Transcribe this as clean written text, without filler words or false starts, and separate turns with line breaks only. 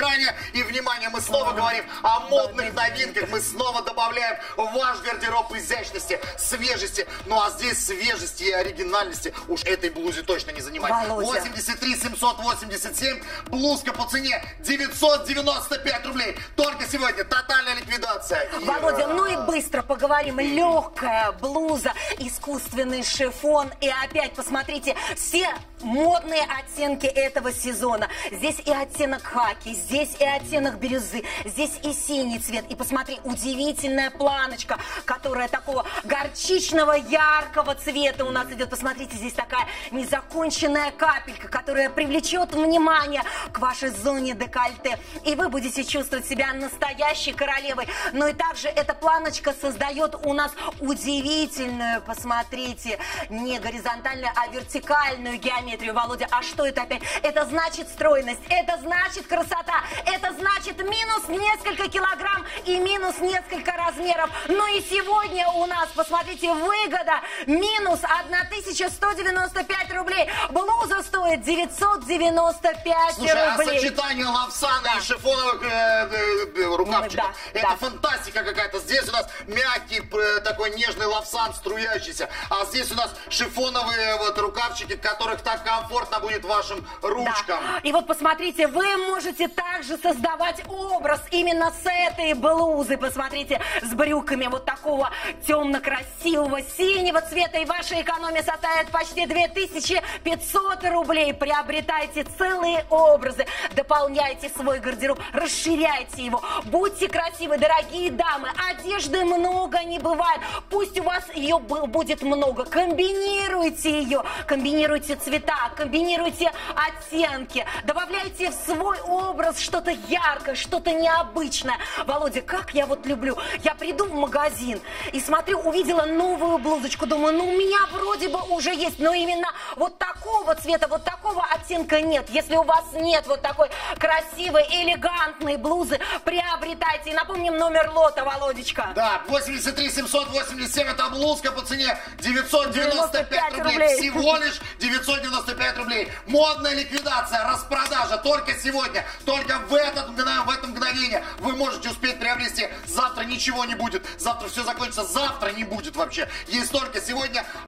экране. И, внимание, мы снова говорим о модных новинках. Мы снова добавляем в ваш гардероб изящности, свежести. Ну а здесь свежести и оригинальности уж этой блузе точно не занимать. 83 787. Блузка по цене 995 рублей. Только сегодня тотальная ликвидация.
Володя, ну и быстро поговорим. Легкая блуза, искусственный шифон. И опять посмотрите, все модные оттенки этого сезона. Здесь и оттенок хаки, здесь и оттенок бирюзы, здесь и синий цвет. И посмотри, удивительная планочка, которая такого горчичного яркого цвета у нас идет. Посмотрите, здесь такая незаконченная капелька, которая привлечет внимание к вашей зоне декольте. И вы будете чувствовать себя настоящей королевой. Но и также эта планочка создает у нас удивительную, посмотрите, не горизонтальную, а вертикальную геометрию. Володя, а что это опять? Это значит стройность, это значит красота, это значит минус несколько килограмм и минус несколько размеров. Но и сегодня у нас, посмотрите, выгода минус 1195 рублей. Блуза стоит 995
Слушай,
рублей.
А сочетание лавсана и шифоновых рукавчиков, это фантастика какая-то. Здесь у нас мягкий такой нежный лавсан, струящийся, а здесь у нас шифоновые вот рукавчики, которых так комфортно будет вашим ручкам.
Да. И вот посмотрите, вы можете также создавать образ именно с этой блузы. Посмотрите, с брюками вот такого темно-красивого синего цвета. И ваша экономия составит почти 2500 рублей. Приобретайте целые образы, дополняйте свой гардероб, расширяйте его. Будьте красивы, дорогие дамы. Одежды много не бывает. Пусть у вас ее будет много. Комбинируйте ее, комбинируйте цвета, комбинируйте оттенки, добавляйте в свой образ что-то яркое, что-то необычное. Володя, как я вот люблю. Я приду в магазин и смотрю, увидела новую блузочку, думаю, ну у меня вроде бы уже есть, но именно вот такого цвета, вот такого оттенка нет. Если у вас нет вот такой красивой, элегантной блузы, приобретайте. И напомним номер лота, Володечка.
Да, 83 787, это блузка по цене 995 рублей. Всего лишь 995 рублей. Модная ликвидация, распродажа только сегодня, только в это мгновение вы можете успеть приобрести. Завтра ничего не будет, завтра все закончится, завтра не будет вообще. Есть только сегодня.